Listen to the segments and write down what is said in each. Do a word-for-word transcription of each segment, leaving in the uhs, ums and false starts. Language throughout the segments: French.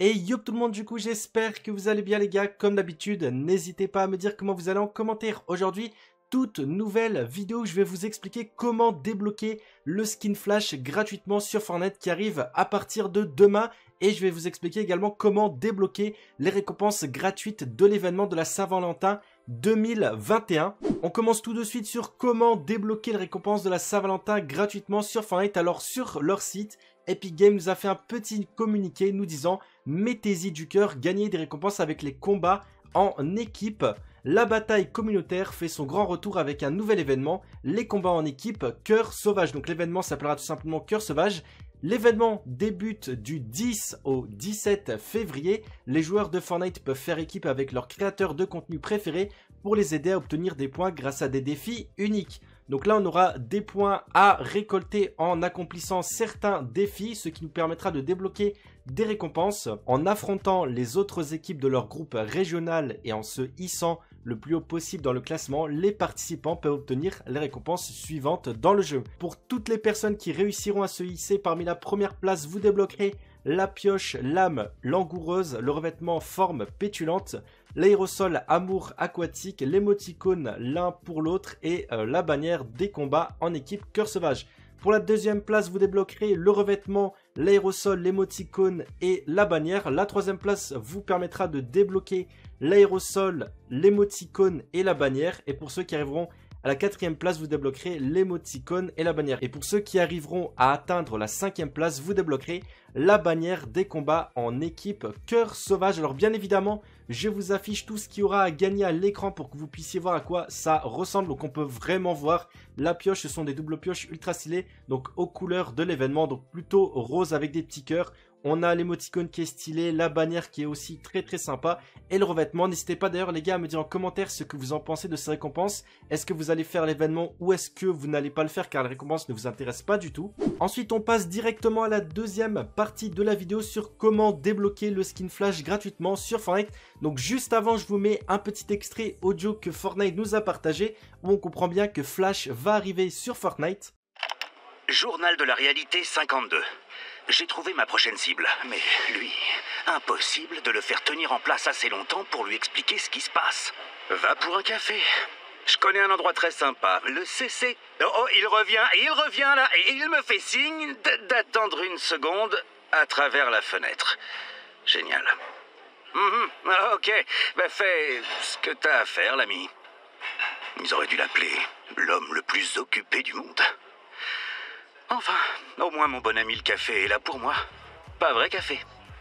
Et yo tout le monde, du coup j'espère que vous allez bien les gars. Comme d'habitude, n'hésitez pas à me dire comment vous allez en commentaire. Aujourd'hui, toute nouvelle vidéo où je vais vous expliquer comment débloquer le skin flash gratuitement sur Fortnite qui arrive à partir de demain. Et je vais vous expliquer également comment débloquer les récompenses gratuites de l'événement de la Saint-Valentin deux mille vingt et un. On commence tout de suite sur comment débloquer les récompenses de la Saint-Valentin gratuitement sur Fortnite. Alors sur leur site, Epic Games nous a fait un petit communiqué nous disant « Mettez-y du cœur, gagnez des récompenses avec les combats en équipe ». La bataille communautaire fait son grand retour avec un nouvel événement, les combats en équipe Cœur Sauvage. Donc l'événement s'appellera tout simplement Cœur Sauvage. L'événement débute du dix au dix-sept février. Les joueurs de Fortnite peuvent faire équipe avec leurs créateurs de contenu préférés pour les aider à obtenir des points grâce à des défis uniques. Donc là, on aura des points à récolter en accomplissant certains défis, ce qui nous permettra de débloquer des récompenses en affrontant les autres équipes de leur groupe régional et en se hissant le plus haut possible dans le classement. Les participants peuvent obtenir les récompenses suivantes dans le jeu. Pour toutes les personnes qui réussiront à se hisser parmi la première place, vous débloquerez la pioche lame langoureuse, le revêtement forme pétulante, l'aérosol amour aquatique, l'émoticône l'un pour l'autre et euh, la bannière des combats en équipe Cœur Sauvage. Pour la deuxième place, vous débloquerez le revêtement, l'aérosol, l'émoticône et la bannière. La troisième place vous permettra de débloquer l'aérosol, l'émoticône et la bannière. Et pour ceux qui arriveront à la quatrième place, vous débloquerez l'émoticône et la bannière. Et pour ceux qui arriveront à atteindre la cinquième place, vous débloquerez la bannière des combats en équipe Cœur Sauvage. Alors bien évidemment, je vous affiche tout ce qu'il y aura à gagner à l'écran pour que vous puissiez voir à quoi ça ressemble. Donc on peut vraiment voir la pioche, ce sont des doubles pioches ultra stylées, donc aux couleurs de l'événement, donc plutôt rose avec des petits cœurs. On a l'émoticône qui est stylé, la bannière qui est aussi très très sympa et le revêtement. N'hésitez pas d'ailleurs les gars à me dire en commentaire ce que vous en pensez de ces récompenses. Est-ce que vous allez faire l'événement ou est-ce que vous n'allez pas le faire car les récompenses ne vous intéressent pas du tout. Ensuite on passe directement à la deuxième partie de la vidéo sur comment débloquer le skin flash gratuitement sur Fortnite. Donc juste avant je vous mets un petit extrait audio que Fortnite nous a partagé où on comprend bien que Flash va arriver sur Fortnite. Journal de la réalité cinquante-deux. J'ai trouvé ma prochaine cible, mais lui, impossible de le faire tenir en place assez longtemps pour lui expliquer ce qui se passe. Va pour un café. Je connais un endroit très sympa, le C C. Oh, oh, il revient, il revient là, et il me fait signe d'attendre une seconde à travers la fenêtre. Génial. Mm-hmm. Ok, bah fais ce que t'as à faire, l'ami. Ils auraient dû l'appeler l'homme le plus occupé du monde. Enfin, au moins mon bon ami le café est là pour moi. Pas vrai café?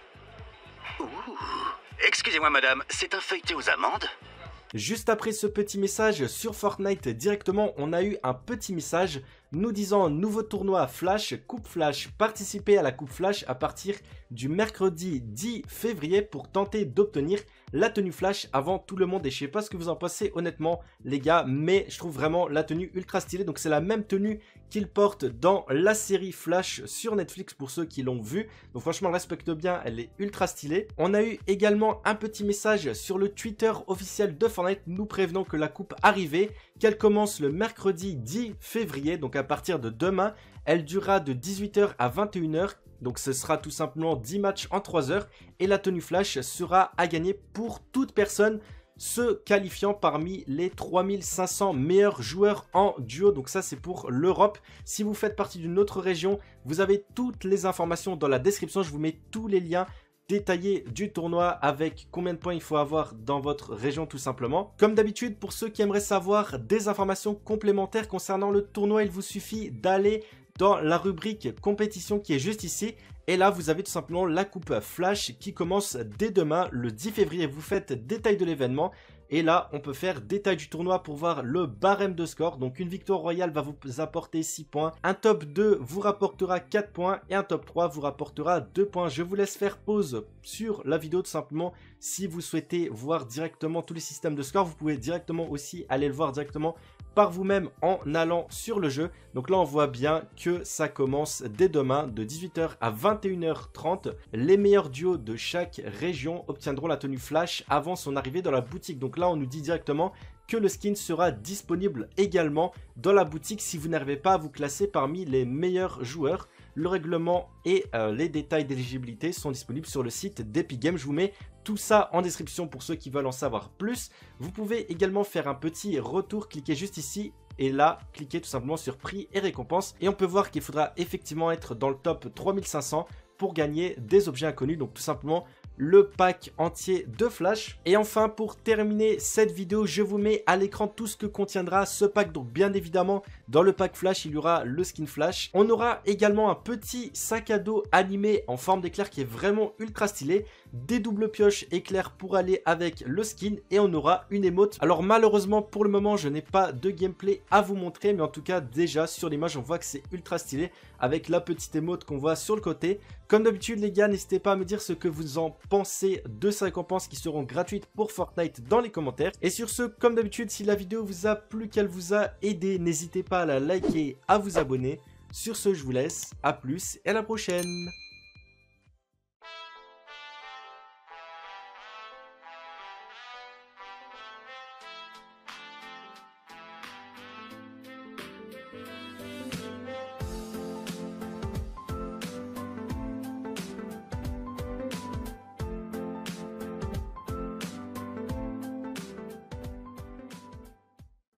Ouh. Excusez-moi madame, c'est un feuilleté aux amandes? Juste après ce petit message sur Fortnite directement, on a eu un petit message nous disant nouveau tournoi Flash, Coupe Flash, participez à la Coupe Flash à partir du mercredi dix février pour tenter d'obtenir la tenue Flash avant tout le monde. Et je sais pas ce que vous en pensez honnêtement les gars, mais je trouve vraiment la tenue ultra stylée. Donc c'est la même tenue qu'il porte dans la série Flash sur Netflix pour ceux qui l'ont vu. Donc franchement elle respecte bien, elle est ultra stylée. On a eu également un petit message sur le Twitter officiel de Fortnite nous prévenant que la coupe arrivait, qu'elle commence le mercredi dix février, donc à partir de demain. Elle durera de dix-huit heures à vingt et une heures. Donc ce sera tout simplement dix matchs en trois heures et la tenue Flash sera à gagner pour toute personne se qualifiant parmi les trois mille cinq cents meilleurs joueurs en duo. Donc ça c'est pour l'Europe. Si vous faites partie d'une autre région, vous avez toutes les informations dans la description. Je vous mets tous les liens détaillés du tournoi avec combien de points il faut avoir dans votre région tout simplement. Comme d'habitude, pour ceux qui aimeraient savoir des informations complémentaires concernant le tournoi, il vous suffit d'aller dans la rubrique compétition qui est juste ici. Et là, vous avez tout simplement la coupe Flash qui commence dès demain, le dix février. Vous faites détail de l'événement. Et là, on peut faire détail du tournoi pour voir le barème de score. Donc, une victoire royale va vous apporter six points. Un top deux vous rapportera quatre points. Et un top trois vous rapportera deux points. Je vous laisse faire pause sur la vidéo tout simplement. Si vous souhaitez voir directement tous les systèmes de score, vous pouvez directement aussi aller le voir directement par vous-même en allant sur le jeu. Donc là, on voit bien que ça commence dès demain de dix-huit heures à vingt et une heures trente. Les meilleurs duos de chaque région obtiendront la tenue Flash avant son arrivée dans la boutique. Donc là, on nous dit directement que le skin sera disponible également dans la boutique si vous n'arrivez pas à vous classer parmi les meilleurs joueurs. Le règlement et euh, les détails d'éligibilité sont disponibles sur le site d'Epic Games. Je vous mets tout ça en description pour ceux qui veulent en savoir plus. Vous pouvez également faire un petit retour, cliquez juste ici et là, cliquez tout simplement sur prix et récompenses. Et on peut voir qu'il faudra effectivement être dans le top trois mille cinq cents pour gagner des objets inconnus. Donc tout simplement le pack entier de Flash. Et enfin, pour terminer cette vidéo, je vous mets à l'écran tout ce que contiendra ce pack. Donc bien évidemment, dans le pack Flash, il y aura le skin Flash. On aura également un petit sac à dos animé en forme d'éclair qui est vraiment ultra stylé. Des doubles pioches éclairs pour aller avec le skin. Et on aura une émote. Alors malheureusement, pour le moment, je n'ai pas de gameplay à vous montrer. Mais en tout cas, déjà sur l'image, on voit que c'est ultra stylé avec la petite émote qu'on voit sur le côté. Comme d'habitude les gars, n'hésitez pas à me dire ce que vous en pensez de ces récompenses qui seront gratuites pour Fortnite dans les commentaires. Et sur ce, comme d'habitude, si la vidéo vous a plu, qu'elle vous a aidé, n'hésitez pas à la liker, à vous abonner. Sur ce, je vous laisse, à plus et à la prochaine.